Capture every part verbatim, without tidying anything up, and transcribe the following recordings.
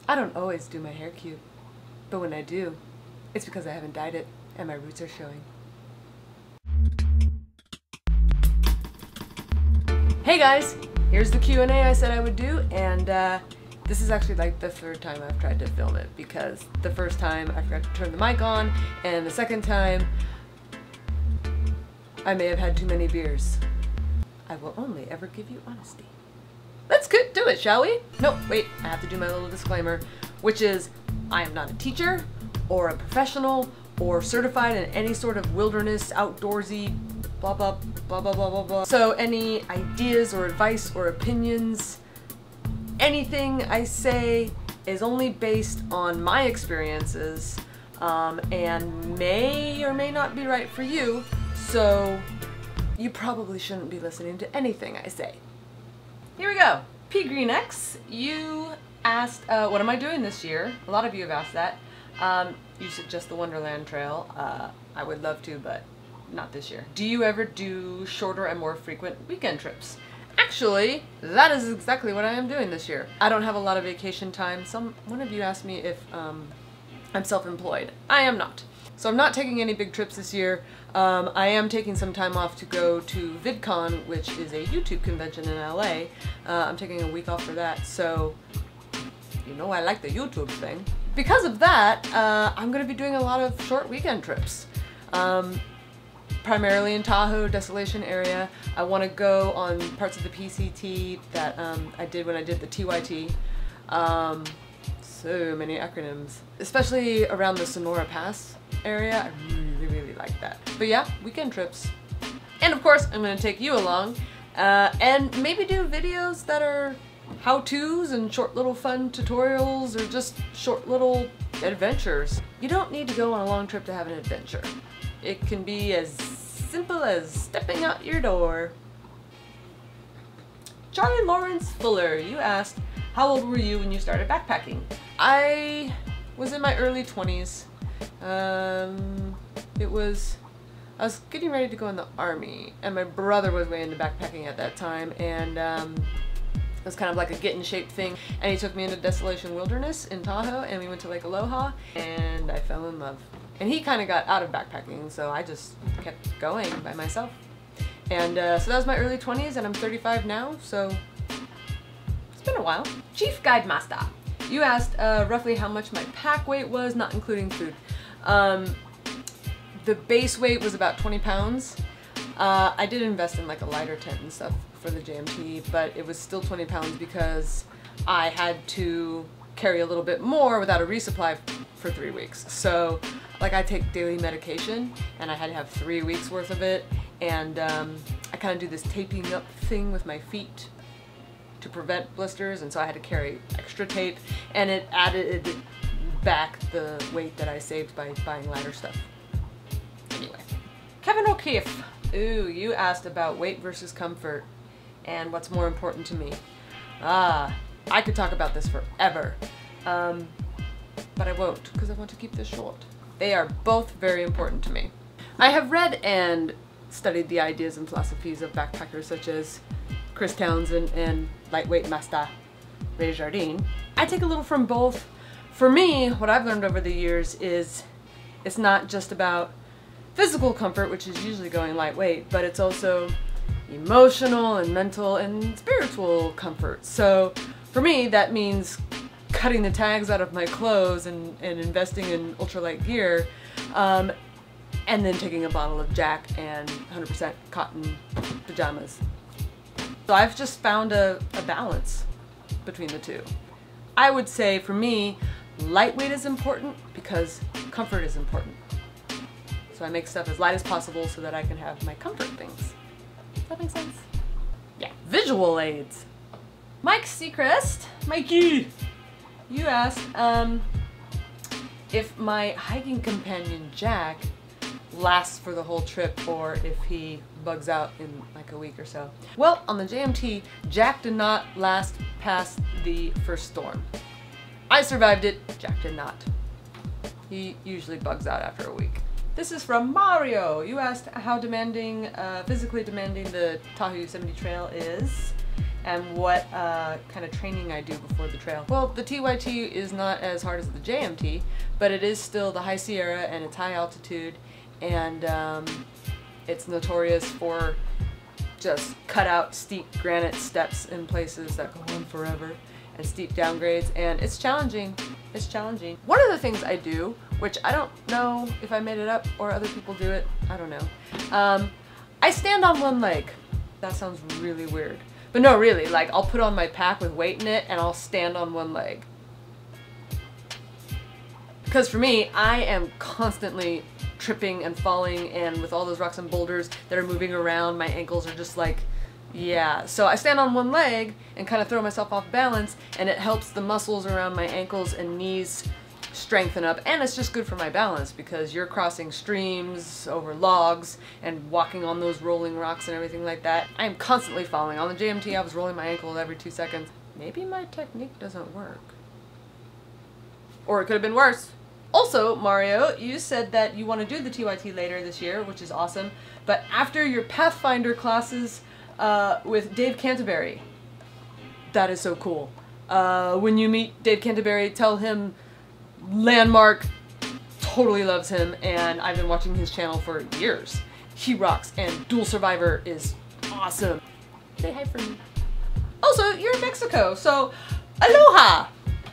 I don't always do my hair cute, but when I do, it's because I haven't dyed it and my roots are showing. Hey guys, here's the Q and A I said I would do, and uh, this is actually like the third time I've tried to film it, because the first time I forgot to turn the mic on, and the second time I may have had too many beers. I will only ever give you honesty. Let's get to it, shall we? No, wait, I have to do my little disclaimer, which is I am not a teacher or a professional or certified in any sort of wilderness, outdoorsy, blah, blah, blah, blah, blah, blah, blah. So any ideas or advice or opinions, anything I say is only based on my experiences um, and may or may not be right for you, so you probably shouldn't be listening to anything I say. Here we go. P Green X, you asked, uh, what am I doing this year? A lot of you have asked that. Um, you suggest the Wonderland Trail. Uh, I would love to, but not this year. Do you ever do shorter and more frequent weekend trips? Actually, that is exactly what I am doing this year. I don't have a lot of vacation time. Some, one of you asked me if um, I'm self-employed. I am not. So I'm not taking any big trips this year. Um, I am taking some time off to go to VidCon, which is a YouTube convention in L A. Uh, I'm taking a week off for that, so you know I like the YouTube thing. Because of that, uh, I'm going to be doing a lot of short weekend trips. Um, primarily in Tahoe, Desolation area. I want to go on parts of the P C T that um, I did when I did the T Y T. Um, so many acronyms. Especially around the Sonora Pass area. I really, really like that. But yeah, weekend trips. And of course, I'm going to take you along uh, and maybe do videos that are how-tos and short little fun tutorials or just short little adventures. You don't need to go on a long trip to have an adventure. It can be as simple as stepping out your door. Charlie Lawrence Fuller, you asked, how old were you when you started backpacking? I was in my early twenties. Um, it was, I was getting ready to go in the army, and my brother was way into backpacking at that time, and um, it was kind of like a get in shape thing, and he took me into Desolation Wilderness in Tahoe, and we went to Lake Aloha, and I fell in love. And he kind of got out of backpacking, so I just kept going by myself. And uh, so that was my early twenties, and I'm thirty-five now, so it's been a while. Chief Guide Master, you asked uh, roughly how much my pack weight was, not including food. Um, the base weight was about twenty pounds. Uh, I did invest in like a lighter tent and stuff for the J M T, but it was still twenty pounds because I had to carry a little bit more without a resupply for three weeks. So like I take daily medication and I had to have three weeks worth of it, and um, I kind of do this taping up thing with my feet to prevent blisters, and so I had to carry extra tape, and it added back the weight that I saved by buying lighter stuff. Anyway. Kevin O'Keefe, ooh, you asked about weight versus comfort and what's more important to me. Ah, I could talk about this forever, um, but I won't because I want to keep this short. They are both very important to me. I have read and studied the ideas and philosophies of backpackers such as Chris Townsend and lightweight master Ray Jardine. I take a little from both. For me, what I've learned over the years is it's not just about physical comfort, which is usually going lightweight, but it's also emotional and mental and spiritual comfort. So for me, that means cutting the tags out of my clothes and, and investing in ultralight gear, um, and then taking a bottle of Jack and one hundred percent cotton pajamas. So I've just found a, a balance between the two. I would say for me, lightweight is important because comfort is important. So I make stuff as light as possible so that I can have my comfort things. Does that make sense? Yeah. Visual aids. Mike Seacrest, Mikey, you asked um, if my hiking companion Jack lasts for the whole trip or if he bugs out in like a week or so. Well, on the J M T, Jack did not last past the first storm. I survived it, Jack did not. He usually bugs out after a week. This is from Mario. You asked how demanding, uh, physically demanding the Tahoe Yosemite Trail is, and what uh, kind of training I do before the trail. Well, the T Y T is not as hard as the J M T, but it is still the High Sierra and it's high altitude, and um, it's notorious for just cut out steep granite steps in places that go on forever and steep downgrades, and it's challenging. It's challenging. One of the things I do, which I don't know if I made it up or other people do it, I don't know. Um, I stand on one leg. That sounds really weird. But no, really, like I'll put on my pack with weight in it and I'll stand on one leg. Because for me, I am constantly tripping and falling, and with all those rocks and boulders that are moving around, my ankles are just like, yeah. So I stand on one leg and kind of throw myself off balance, and it helps the muscles around my ankles and knees strengthen up, and it's just good for my balance because you're crossing streams over logs and walking on those rolling rocks and everything like that. I am constantly falling. On the J M T I was rolling my ankle every two seconds. Maybe my technique doesn't work. Or it could have been worse. Also, Mario, you said that you want to do the T Y T later this year, which is awesome, but after your Pathfinder classes uh, with Dave Canterbury. That is so cool. Uh, when you meet Dave Canterbury, tell him Landmark totally loves him, and I've been watching his channel for years. He rocks, and Dual Survivor is awesome. Say hi for me. Also, you're in Mexico, so aloha!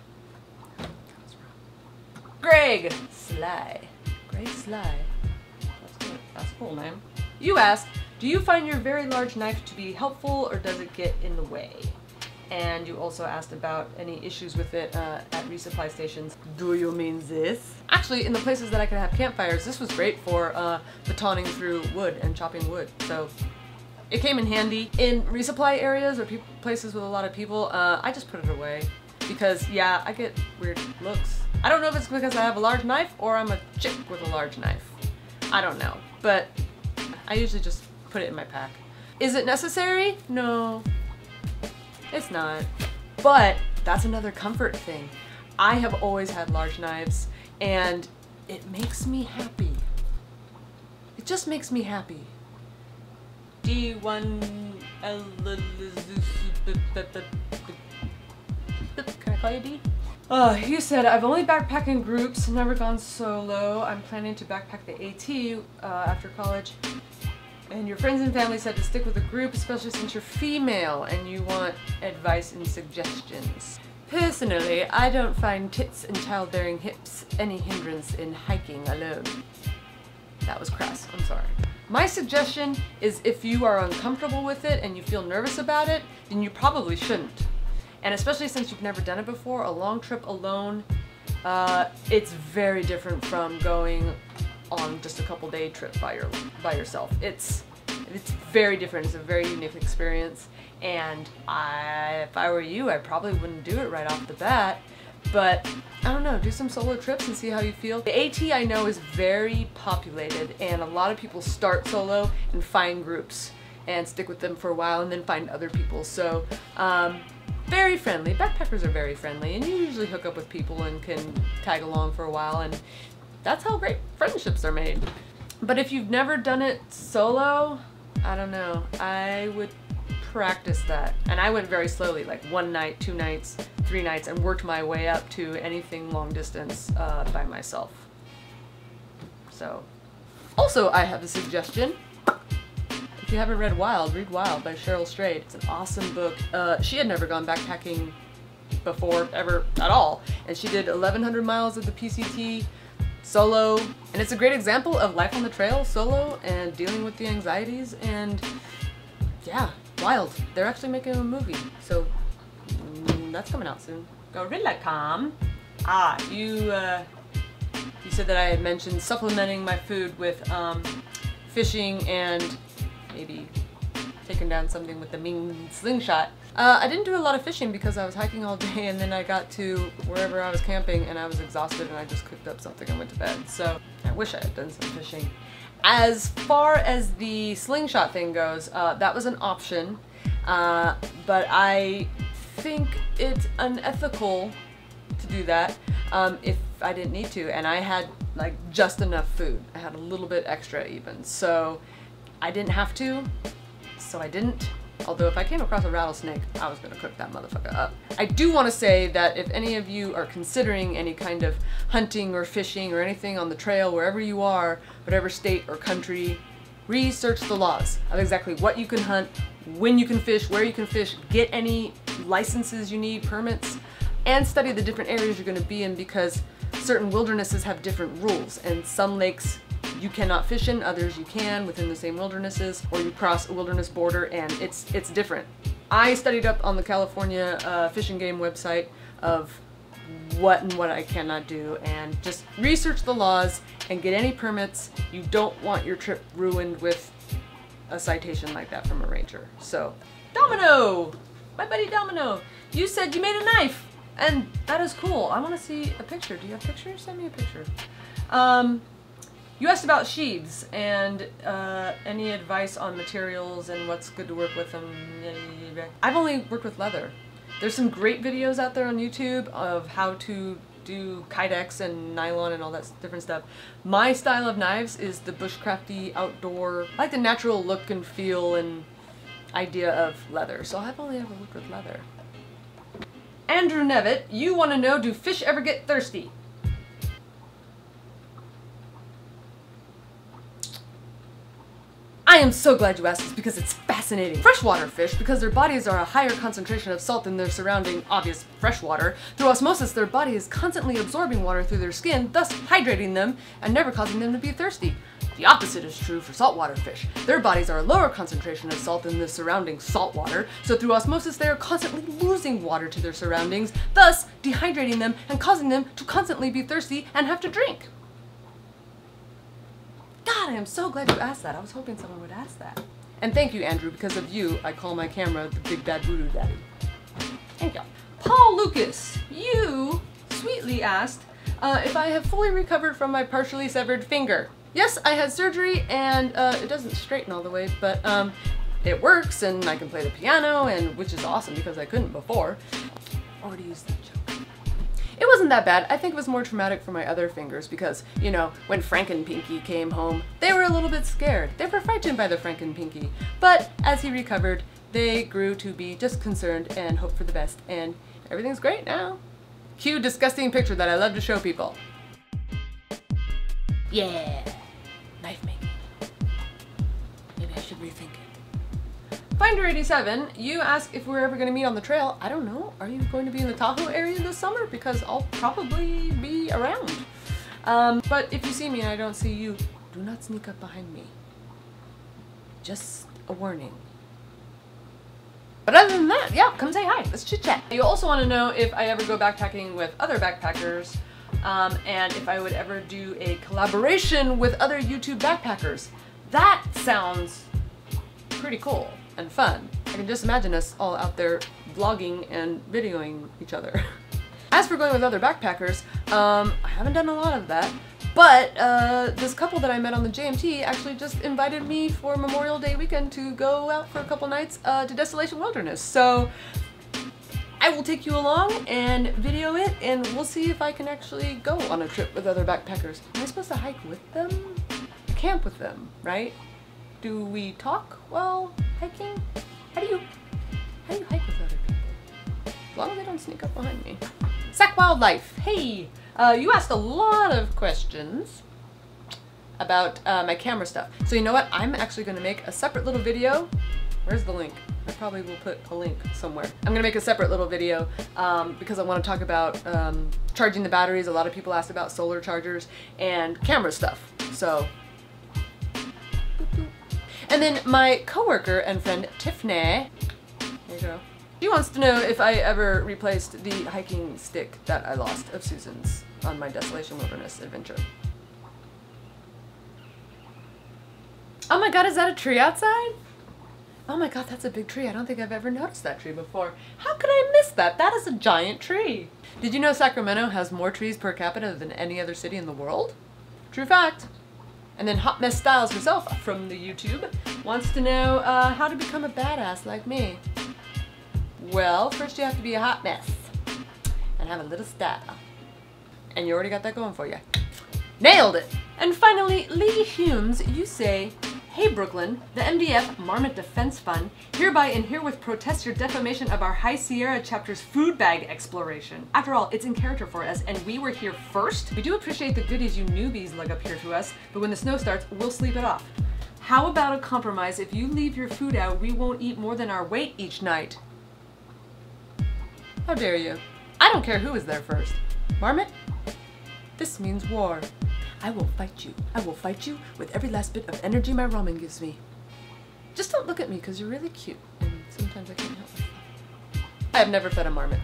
Greg Sly. Greg Sly. That's good. That's a cool name. You asked, do you find your very large knife to be helpful, or does it get in the way? And you also asked about any issues with it uh, at resupply stations. Do you mean this? Actually, in the places that I could have campfires, this was great for uh, batoning through wood and chopping wood. So it came in handy. In resupply areas or pe places with a lot of people, uh, I just put it away. Because, yeah, I get weird looks. I don't know if it's because I have a large knife or I'm a chick with a large knife. I don't know. But I usually just put it in my pack. Is it necessary? No. It's not. But that's another comfort thing. I have always had large knives, and it makes me happy. It just makes me happy. D one L. Can I call you D? Uh, you said, I've only backpacked in groups, never gone solo. I'm planning to backpack the AT uh, after college. And your friends and family said to stick with a group, especially since you're female and you want advice and suggestions. Personally, I don't find tits and childbearing hips any hindrance in hiking alone. That was crass, I'm sorry. My suggestion is if you are uncomfortable with it and you feel nervous about it, then you probably shouldn't. And especially since you've never done it before, a long trip alone, uh, it's very different from going on just a couple day trip by your by yourself. It's it's very different. It's a very unique experience, and I, if I were you, I probably wouldn't do it right off the bat. But I don't know, do some solo trips and see how you feel. The AT I know is very populated, and a lot of people start solo and find groups and stick with them for a while and then find other people. So um, very friendly. Backpackers are very friendly, and you usually hook up with people and can tag along for a while, and that's how great friendships are made. But if you've never done it solo, I don't know. I would practice that. And I went very slowly, like one night, two nights, three nights, and worked my way up to anything long distance uh, by myself. So, also I have a suggestion. If you haven't read Wild, read Wild by Cheryl Strayed. It's an awesome book. Uh, she had never gone backpacking before, ever, at all. And she did eleven hundred miles of the P C T solo, and it's a great example of life on the trail solo and dealing with the anxieties, and yeah, Wild. They're actually making a movie, so mm, that's coming out soon. GorillaCom. Ah, you uh, you said that I had mentioned supplementing my food with um, fishing and maybe taking down something with the Ming slingshot. Uh, I didn't do a lot of fishing because I was hiking all day, and then I got to wherever I was camping and I was exhausted and I just cooked up something and went to bed. So I wish I had done some fishing. As far as the slingshot thing goes, uh, that was an option, uh, but I think it's unethical to do that um, if I didn't need to, and I had like just enough food. I had a little bit extra even, so I didn't have to, so I didn't. Although if I came across a rattlesnake, I was gonna cook that motherfucker up. I do want to say that if any of you are considering any kind of hunting or fishing or anything on the trail, wherever you are, whatever state or country, research the laws of exactly what you can hunt, when you can fish, where you can fish, get any licenses you need, permits, and study the different areas you're gonna be in, because certain wildernesses have different rules, and some lakes you cannot fish in, others you can within the same wildernesses, or you cross a wilderness border and it's it's different. I studied up on the California uh, Fish and Game website of what and what I cannot do, and just research the laws and get any permits. You don't want your trip ruined with a citation like that from a ranger. So, Domino! My buddy Domino! You said you made a knife! And that is cool. I want to see a picture. Do you have pictures? Send me a picture. Um, you asked about sheaths and uh, any advice on materials and what's good to work with them. I've only worked with leather. There's some great videos out there on YouTube of how to do kydex and nylon and all that different stuff. My style of knives is the bushcrafty outdoor, I like the natural look and feel and idea of leather. So I've only ever worked with leather. Andrew Nevitt, you want to know, do fish ever get thirsty? I am so glad you asked this because it's fascinating. Freshwater fish, because their bodies are a higher concentration of salt than their surrounding obvious freshwater, through osmosis their body is constantly absorbing water through their skin, thus hydrating them and never causing them to be thirsty. The opposite is true for saltwater fish. Their bodies are a lower concentration of salt than the surrounding salt water, so through osmosis they are constantly losing water to their surroundings, thus dehydrating them and causing them to constantly be thirsty and have to drink. God, I am so glad you asked that. I was hoping someone would ask that. And thank you, Andrew. Because of you, I call my camera the Big Bad Voodoo Daddy. Thank you. Paul Lucas, you sweetly asked uh, if I have fully recovered from my partially severed finger. Yes, I had surgery, and uh, it doesn't straighten all the way, but um, it works, and I can play the piano, and which is awesome because I couldn't before. Already used that joke. It wasn't that bad. I think it was more traumatic for my other fingers because, you know, when Frankenpinky came home, they were a little bit scared. They were frightened by the Frankenpinky. But as he recovered, they grew to be just concerned and hope for the best, and everything's great now. Cue disgusting picture that I love to show people. Yeah, knife making. Maybe I should rethink it. Finder eighty-seven, you ask if we're ever going to meet on the trail. I don't know. Are you going to be in the Tahoe area this summer? Because I'll probably be around. Um, but if you see me and I don't see you, do not sneak up behind me. Just a warning. But other than that, yeah, come say hi. Let's chit chat. You also want to know if I ever go backpacking with other backpackers, um, and if I would ever do a collaboration with other YouTube backpackers. That sounds pretty cool and fun. I can just imagine us all out there vlogging and videoing each other. As for going with other backpackers, um, I haven't done a lot of that, but uh, this couple that I met on the J M T actually just invited me for Memorial Day weekend to go out for a couple nights uh, to Desolation Wilderness. So I will take you along and video it, and we'll see if I can actually go on a trip with other backpackers. Am I supposed to hike with them? Camp with them, right? Do we talk while hiking? How do you, how do you hike with other people? As long as they don't sneak up behind me. Sac Wildlife, hey! Uh, you asked a lot of questions about uh, my camera stuff. So you know what? I'm actually going to make a separate little video. Where's the link? I probably will put a link somewhere. I'm going to make a separate little video um, because I want to talk about um, charging the batteries. A lot of people asked about solar chargers and camera stuff. So. And then my coworker and friend Tiffany, there you go. She wants to know if I ever replaced the hiking stick that I lost of Susan's on my Desolation Wilderness adventure. Oh my god, is that a tree outside? Oh my god, that's a big tree. I don't think I've ever noticed that tree before. How could I miss that? That is a giant tree. Did you know Sacramento has more trees per capita than any other city in the world? True fact. And then Hot Mess Styles herself from the YouTube wants to know uh, how to become a badass like me. Well, first you have to be a hot mess and have a little style. And you already got that going for you. Nailed it! And finally, Lee Humes, you say, Hey Brooklyn, the M D F Marmot Defense Fund hereby and herewith protests your defamation of our High Sierra chapter's food bag exploration. After all, it's in character for us and we were here first. We do appreciate the goodies you newbies lug up here to us, but when the snow starts, we'll sleep it off. How about a compromise? If you leave your food out, we won't eat more than our weight each night. How dare you? I don't care who is there first. Marmot, this means war. I will fight you. I will fight you with every last bit of energy my ramen gives me. Just don't look at me because you're really cute and sometimes I can't help it. I have never fed a marmot.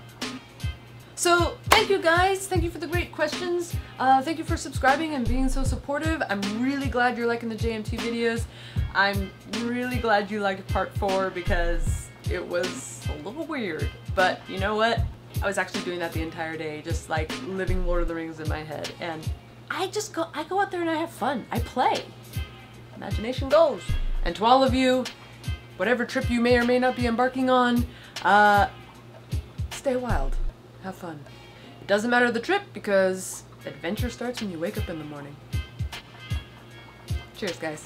So thank you guys. Thank you for the great questions. Uh, thank you for subscribing and being so supportive. I'm really glad you're liking the J M T videos. I'm really glad you liked part four because it was a little weird. But you know what? I was actually doing that the entire day, just like living Lord of the Rings in my head. And I just go, I go out there and I have fun. I play. Imagination goes. And to all of you, whatever trip you may or may not be embarking on, uh, stay wild. Have fun. It doesn't matter the trip because adventure starts when you wake up in the morning. Cheers, guys.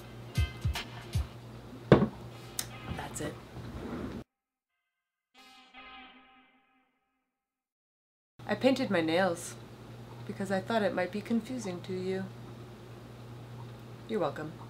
That's it. I painted my nails because I thought it might be confusing to you. You're welcome.